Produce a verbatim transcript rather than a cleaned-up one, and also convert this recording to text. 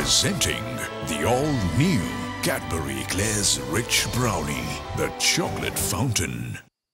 Presenting the all-new Cadbury Eclairs Rich Brownie, the chocolate fountain.